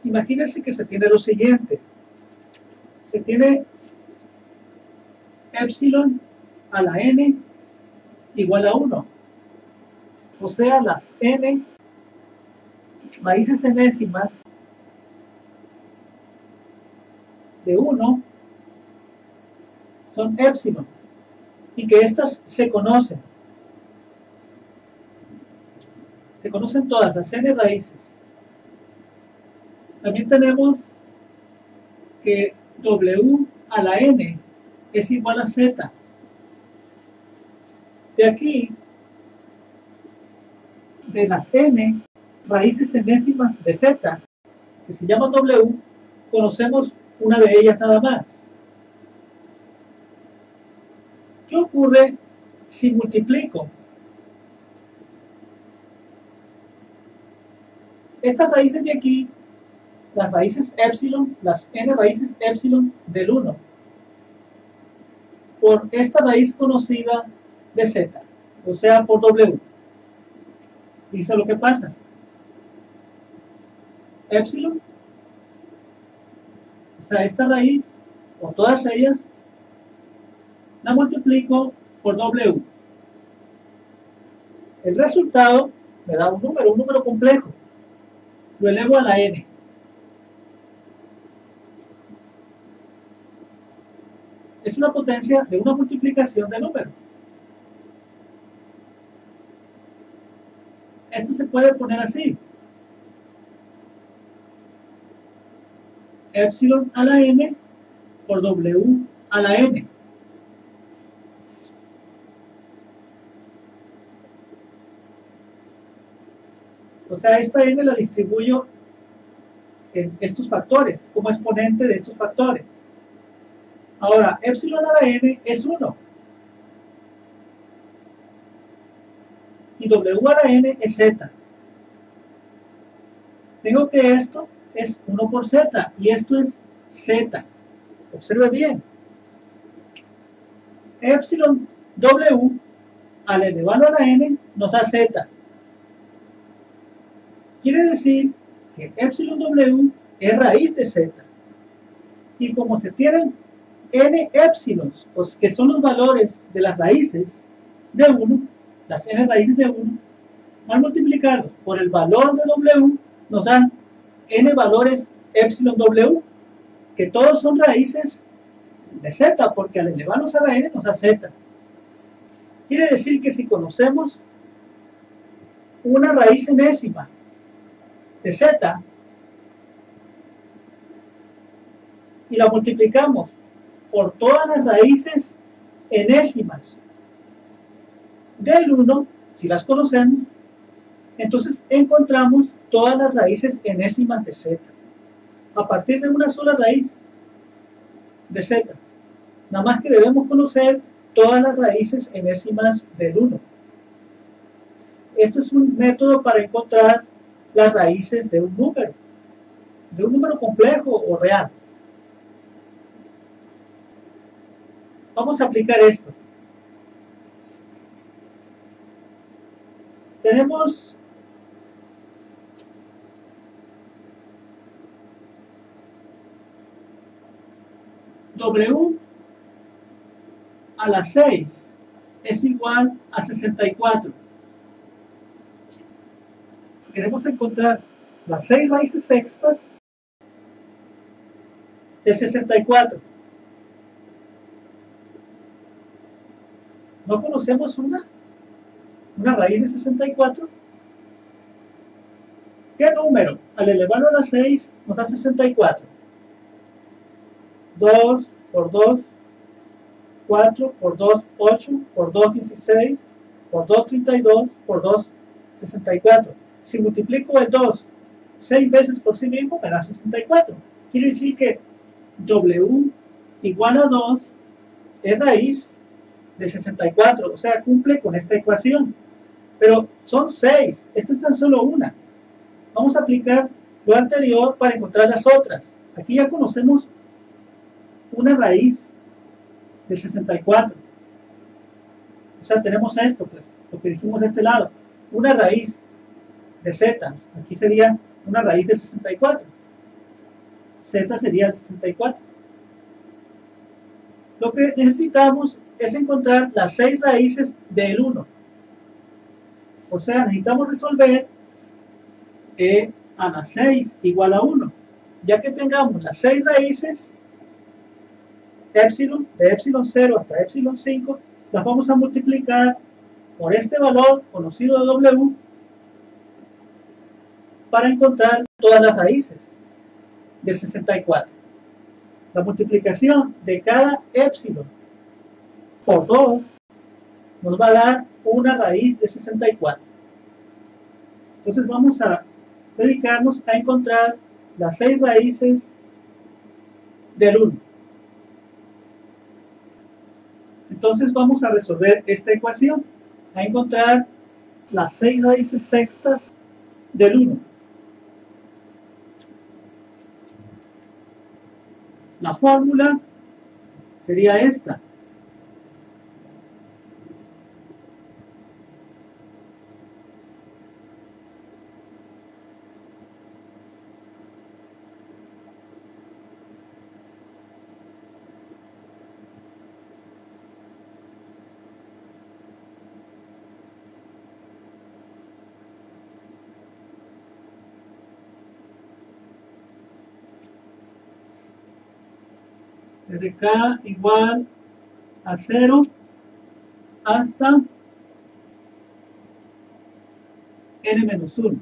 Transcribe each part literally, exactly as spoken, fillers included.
imagínense que se tiene lo siguiente. Se tiene epsilon a la n igual a uno. O sea, las n raíces enésimas de uno son epsilon y que estas se conocen. Se conocen todas las n raíces. También tenemos que w a la n es igual a z. De aquí, de las n raíces enésimas de z, que se llama w, conocemos una de ellas nada más. ¿Qué ocurre si multiplico estas raíces de aquí, las raíces epsilon, las n raíces epsilon del uno, por esta raíz conocida de z, o sea, por w? Dice lo que pasa. Epsilon, o sea, esta raíz, o todas ellas, la multiplico por w. El resultado me da un número, un número complejo. Lo elevo a la n. Es una potencia de una multiplicación de números. Esto se puede poner así. Epsilon a la n por w a la n. O sea, esta n la distribuyo en estos factores, como exponente de estos factores. Ahora, epsilon a la n es uno. Y w a la n es z. Tengo que esto es uno por z, y esto es z. Observe bien. Epsilon w al elevado a la n nos da z. Quiere decir que epsilon w es raíz de z. Y como se tienen n epsilons, pues, que son los valores de las raíces de uno, las n raíces de uno, al multiplicarlos por el valor de w, nos dan n valores epsilon w, que todos son raíces de z, porque al elevarlos a la n nos da z. Quiere decir que si conocemos una raíz enésima de z y la multiplicamos por todas las raíces enésimas del uno, si las conocemos, entonces encontramos todas las raíces enésimas de z a partir de una sola raíz de z. Nada más que debemos conocer todas las raíces enésimas del uno. Esto es un método para encontrar las raíces de un número, de un número complejo o real. Vamos a aplicar esto. Tenemos w a la seis es igual a sesenta y cuatro. Queremos encontrar las seis raíces sextas de sesenta y cuatro. ¿No conocemos una? ¿Una raíz de sesenta y cuatro? ¿Qué número al elevarlo a la seis nos da sesenta y cuatro? dos por dos, cuatro por dos, ocho, por dos, dieciséis, por dos, treinta y dos, por dos, sesenta y cuatro. Si multiplico el dos seis veces por sí mismo, me da sesenta y cuatro. Quiere decir que w igual a dos es raíz de sesenta y cuatro, o sea, cumple con esta ecuación. Pero son seis, esta es tan solo una. Vamos a aplicar lo anterior para encontrar las otras. Aquí ya conocemos una raíz de sesenta y cuatro. O sea, tenemos esto, pues, lo que dijimos de este lado. Una raíz de z, aquí sería una raíz de sesenta y cuatro. Z sería el sesenta y cuatro. Lo que necesitamos es encontrar las seis raíces del uno. O sea, necesitamos resolver E a la seis igual a uno. Ya que tengamos las seis raíces, epsilon, de epsilon cero hasta epsilon cinco, las vamos a multiplicar por este valor conocido de W para encontrar todas las raíces de sesenta y cuatro. La multiplicación de cada epsilon por dos nos va a dar una raíz de sesenta y cuatro. Entonces vamos a dedicarnos a encontrar las seis raíces del uno. Entonces vamos a resolver esta ecuación, a encontrar las seis raíces sextas del uno. La fórmula sería esta. Desde K igual a cero hasta n menos uno.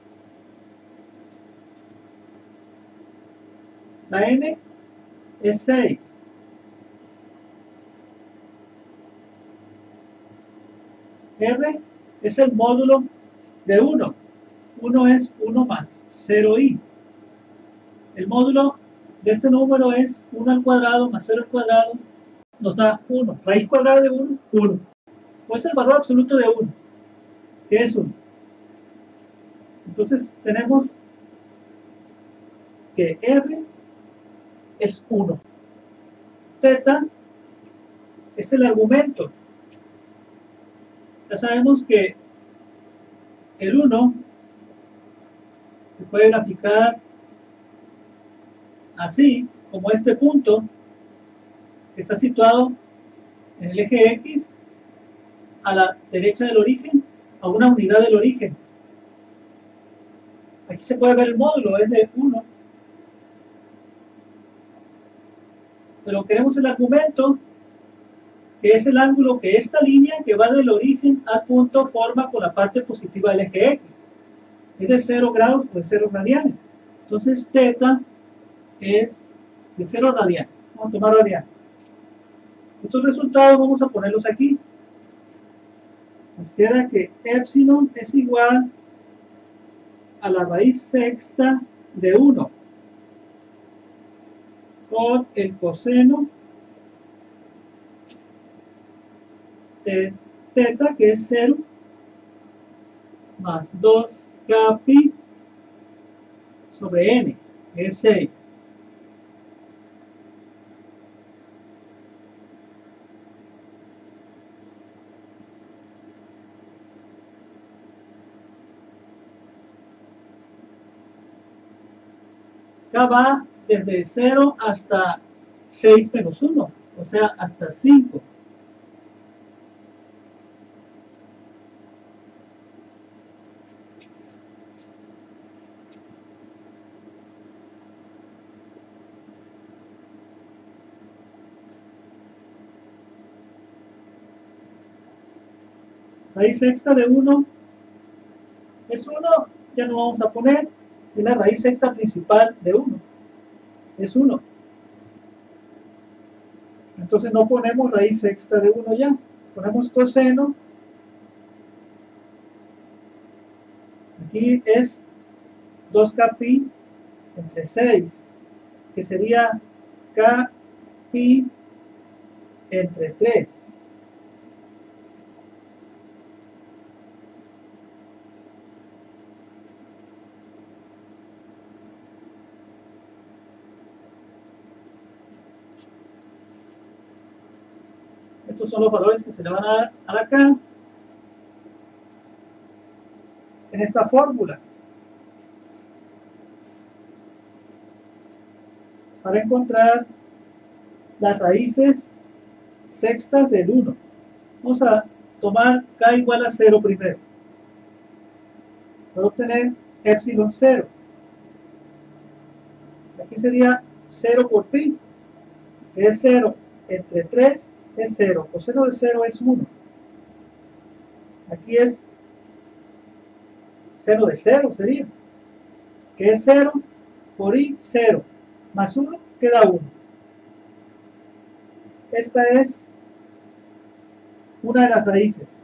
La n es seis. R es el módulo de uno. uno es uno más cero i. El módulo de este número es uno al cuadrado más cero al cuadrado. Nos da uno. Raíz cuadrada de uno, uno. ¿Cuál es el valor absoluto de uno? ¿Qué es uno? Entonces tenemos que R es uno. Teta es el argumento. Ya sabemos que el uno se puede graficar así, como este punto que está situado en el eje X a la derecha del origen, a una unidad del origen. Aquí se puede ver el módulo, es de uno. Pero queremos el argumento, que es el ángulo que esta línea que va del origen al punto forma con la parte positiva del eje X. Es de cero grados o de cero radianes. Entonces, teta es de cero radianes. Vamos a tomar radianes. Estos resultados vamos a ponerlos aquí. Nos queda que epsilon es igual a la raíz sexta de uno por el coseno de teta, que es cero, más dos k pi sobre n, que es seis. K va desde cero hasta seis menos uno, o sea, hasta cinco. Raíz sexta de uno es uno, ya no vamos a poner, es la raíz sexta principal de uno, es uno. Entonces no ponemos raíz sexta de uno ya, ponemos coseno. Aquí es dos k pi entre seis, que sería k pi entre tres. Estos son los valores que se le van a dar a la K en esta fórmula. para encontrar las raíces sextas del uno. Vamos a tomar k igual a cero primero. Para obtener epsilon cero. Aquí sería cero por pi, que es cero entre tres, es cero. Coseno de cero es uno. Aquí es seno de cero, sería. Que es cero por i, cero. Más uno, queda uno. Esta es una de las raíces.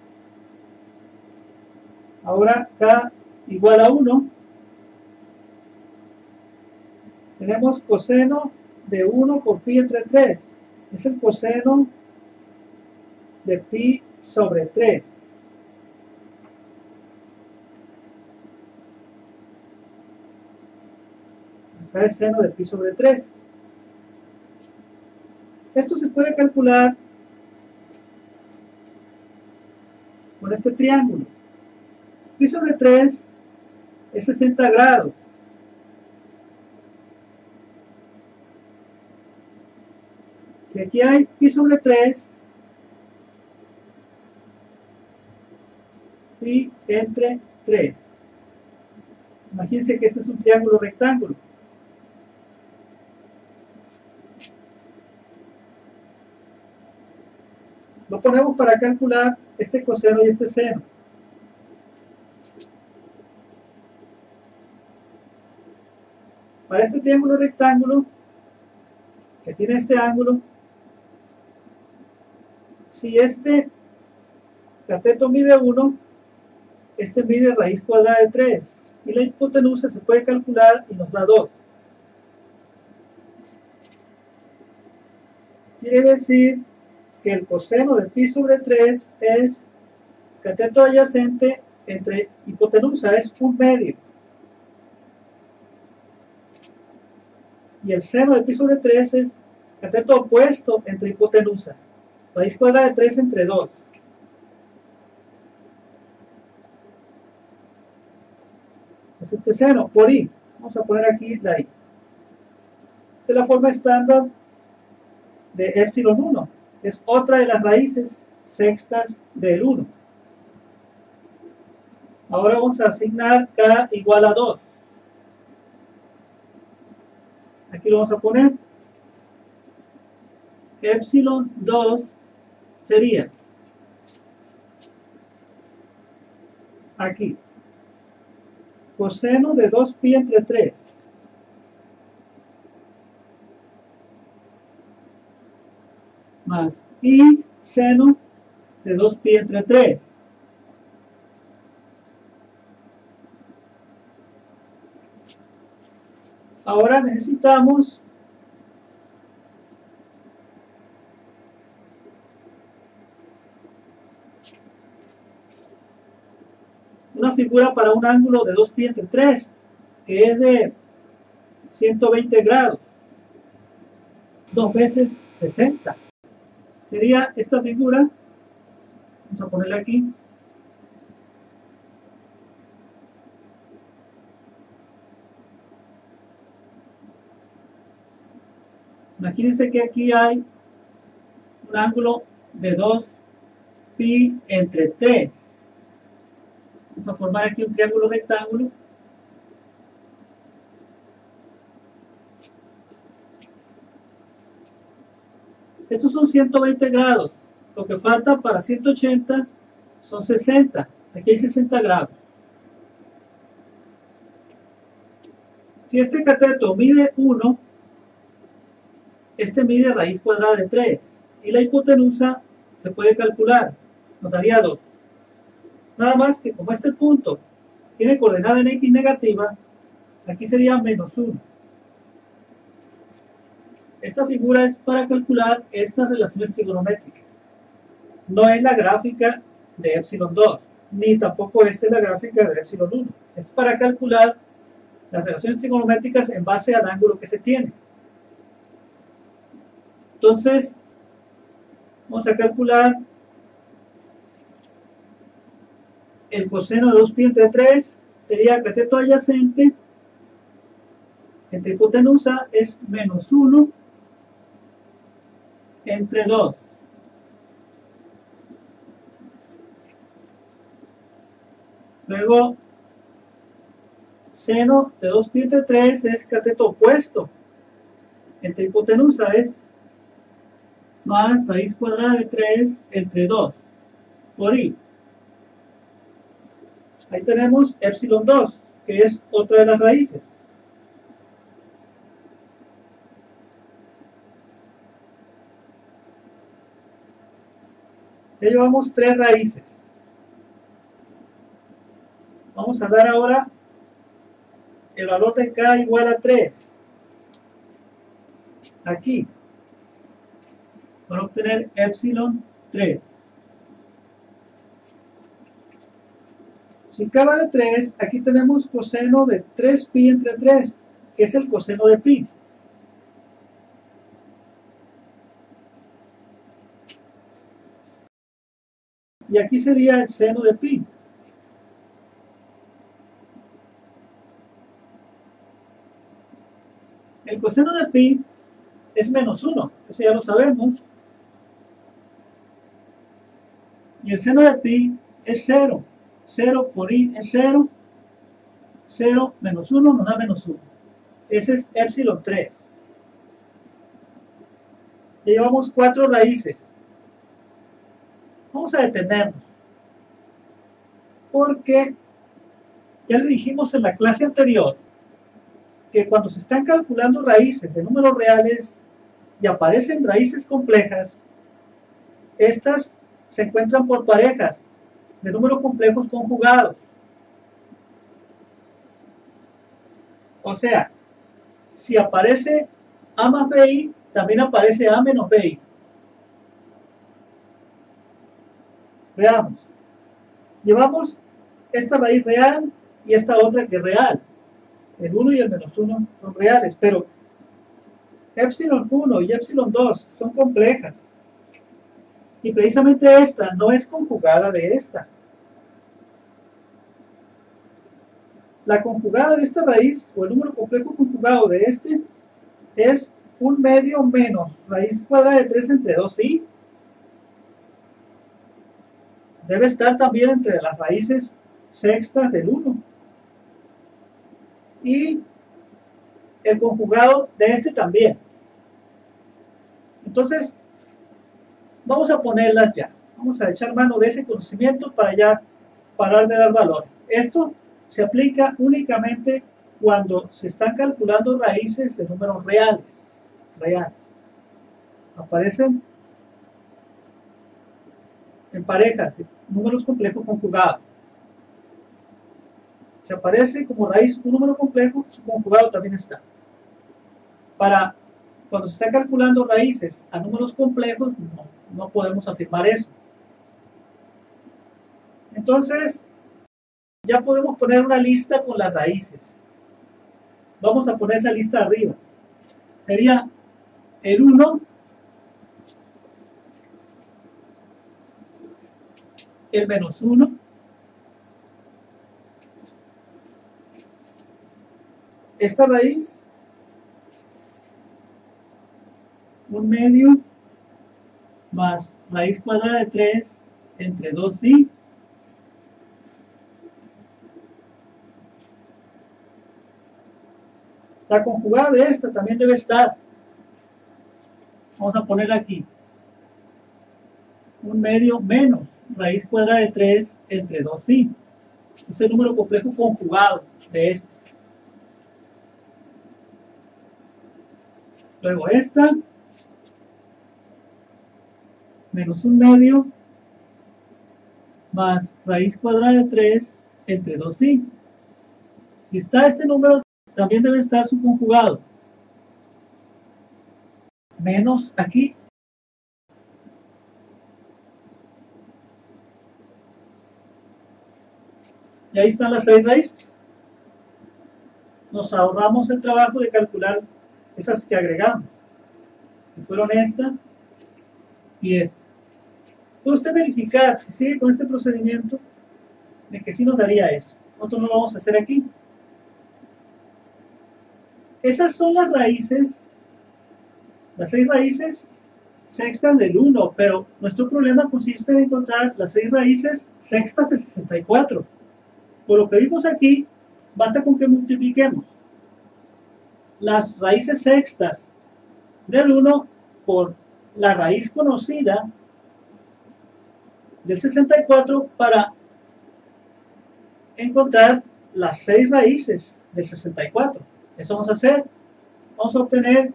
Ahora k igual a uno. Tenemos coseno de uno por pi entre tres. Es el coseno de pi sobre tres. Acá es seno de pi sobre tres. Esto se puede calcular con este triángulo. Pi sobre tres es sesenta grados. Si aquí hay pi sobre tres, pi entre tres. Imagínense que este es un triángulo rectángulo. Lo ponemos para calcular este coseno y este seno. Para este triángulo rectángulo, que tiene este ángulo, si este cateto mide uno, este mide raíz cuadrada de tres. Y la hipotenusa se puede calcular y nos da dos. Quiere decir que el coseno de pi sobre tres es cateto adyacente entre hipotenusa, es un medio. Y el seno de pi sobre tres es cateto opuesto entre hipotenusa. Raíz cuadrada de tres entre dos. Es este seno por i. Vamos a poner aquí la i. De la forma estándar de epsilon uno. Es otra de las raíces sextas del uno. Ahora vamos a asignar k igual a dos. Aquí lo vamos a poner. Epsilon dos sería aquí coseno de dos pi entre tres más i seno de dos pi entre tres. Ahora necesitamos una figura para un ángulo de dos pi entre tres, que es de ciento veinte grados. dos veces sesenta. Sería esta figura. Vamos a ponerla aquí. Imagínense que aquí hay un ángulo de dos pi entre tres. Vamos a formar aquí un triángulo rectángulo. Estos son ciento veinte grados. Lo que falta para ciento ochenta son sesenta. Aquí hay sesenta grados. Si este cateto mide uno, este mide raíz cuadrada de tres. Y la hipotenusa se puede calcular. Nos daría dos. Nada más que como este punto tiene coordenada en x negativa, aquí sería menos uno. Esta figura es para calcular estas relaciones trigonométricas. No es la gráfica de epsilon dos, ni tampoco esta es la gráfica de epsilon uno. Es para calcular las relaciones trigonométricas en base al ángulo que se tiene. Entonces, vamos a calcular el coseno de dos pi entre tres, sería cateto adyacente entre hipotenusa es menos uno entre dos. Luego, seno de dos pi entre tres es cateto opuesto. Entre hipotenusa es más raíz cuadrada de tres entre dos por i. Ahí tenemos epsilon dos, que es otra de las raíces. Ya llevamos tres raíces. Vamos a dar ahora el valor de k igual a tres. Aquí. Para obtener epsilon tres. Si k vale tres, aquí tenemos coseno de tres pi entre tres, que es el coseno de pi. Y aquí sería el seno de pi. El coseno de pi es menos uno, eso ya lo sabemos. Y el seno de pi es cero. cero por i es cero. cero menos uno nos da menos uno. Ese es epsilon tres. Ya llevamos cuatro raíces. Vamos a detenernos. Porque ya le dijimos en la clase anterior que cuando se están calculando raíces de números reales y aparecen raíces complejas, estas se encuentran por parejas de números complejos conjugados. O sea, si aparece a más bi, también aparece a menos bi. Veamos. Llevamos esta raíz real y esta otra que es real. El uno y el menos uno son reales, pero epsilon uno y epsilon dos son complejas. Y precisamente esta no es conjugada de esta. La conjugada de esta raíz, o el número complejo conjugado de este, es un medio menos raíz cuadrada de tres entre dos i. Debe estar también entre las raíces sextas del uno. Y el conjugado de este también. Entonces, vamos a ponerlas ya. Vamos a echar mano de ese conocimiento para ya parar de dar valores. Esto se aplica únicamente cuando se están calculando raíces de números reales. Reales. Aparecen en parejas de números complejos conjugados. Si aparece como raíz un número complejo, su conjugado también está. Para cuando se está calculando raíces a números complejos, no, no podemos afirmar eso. Entonces, ya podemos poner una lista con las raíces. Vamos a poner esa lista arriba. Sería el uno, el menos uno, esta raíz, un medio, más raíz cuadrada de tres entre dos i, la conjugada de esta también debe estar. Vamos a poner aquí un medio menos raíz cuadrada de tres entre dos i. Es el número complejo conjugado de este. Luego esta, menos un medio, más raíz cuadrada de tres entre dos i. Si está este número, también debe estar su conjugado. Menos aquí. Y ahí están las seis raíces. Nos ahorramos el trabajo de calcular esas que agregamos, que fueron esta y esta. Puede usted verificar, si sigue con este procedimiento, de que sí nos daría eso. Nosotros no lo vamos a hacer aquí. Esas son las raíces, las seis raíces sextas del uno, pero nuestro problema consiste en encontrar las seis raíces sextas de sesenta y cuatro. Por lo que vimos aquí, basta con que multipliquemos las raíces sextas del uno por la raíz conocida del sesenta y cuatro para encontrar las seis raíces del sesenta y cuatro. Eso vamos a hacer. Vamos a obtener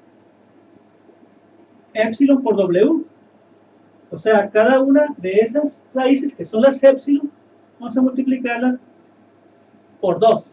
epsilon por W. O sea, cada una de esas raíces, que son las epsilon, vamos a multiplicarlas por dos.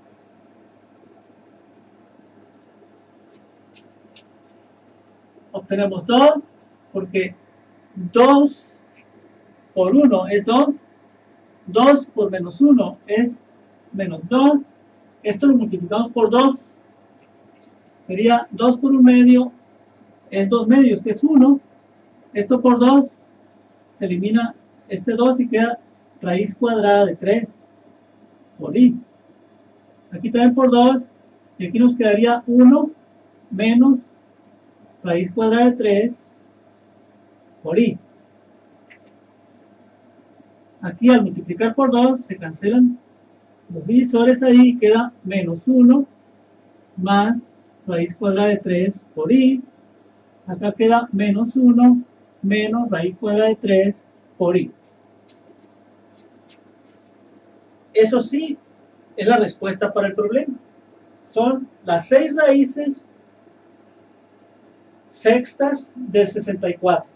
Obtenemos dos, porque dos por uno es dos. dos por menos uno es menos dos. Esto lo multiplicamos por dos. Sería dos por un medio es dos medios, que es uno. Esto por dos, se elimina este dos y queda raíz cuadrada de tres por i. Aquí también por dos, y aquí nos quedaría uno menos raíz cuadrada de tres por i. Aquí al multiplicar por dos se cancelan los divisores ahí y queda menos uno más raíz cuadrada de tres por i. Acá queda menos uno menos raíz cuadrada de tres por i. Eso sí es la respuesta para el problema. Son las seis raíces sextas del sesenta y cuatro.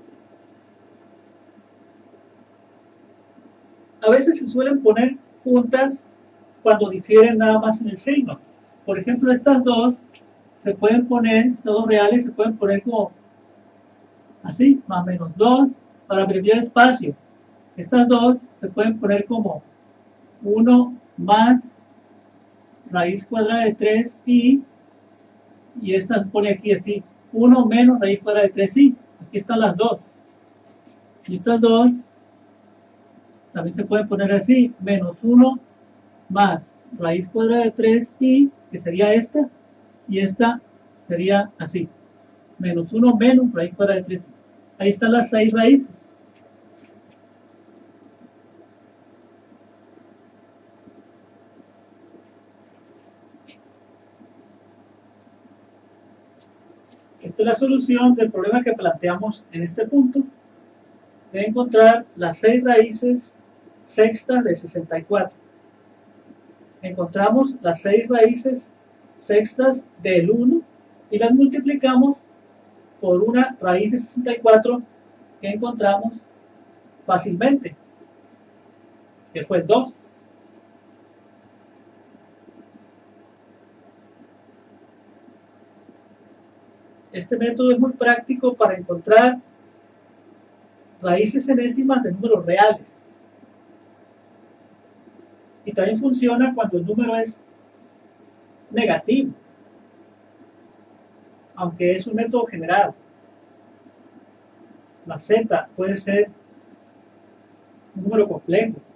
A veces se suelen poner juntas cuando difieren nada más en el signo. Por ejemplo, estas dos se pueden poner, estas dos reales se pueden poner como así, más menos dos, para abreviar espacio. Estas dos se pueden poner como uno más raíz cuadrada de tres i, y esta pone aquí así, uno menos raíz cuadrada de tres i. Aquí están las dos. Y estas dos también se pueden poner así, menos uno más raíz cuadrada de tres i, que sería esta, y esta sería así, menos uno menos raíz cuadrada de tres i. Ahí están las seis raíces. Esta es la solución del problema que planteamos en este punto, de encontrar las seis raíces sextas de sesenta y cuatro. Encontramos las seis raíces sextas del uno y las multiplicamos por una raíz de sesenta y cuatro que encontramos fácilmente, que fue dos. Este método es muy práctico para encontrar raíces enésimas de números reales. Y también funciona cuando el número es negativo, aunque es un método general. La z puede ser un número complejo.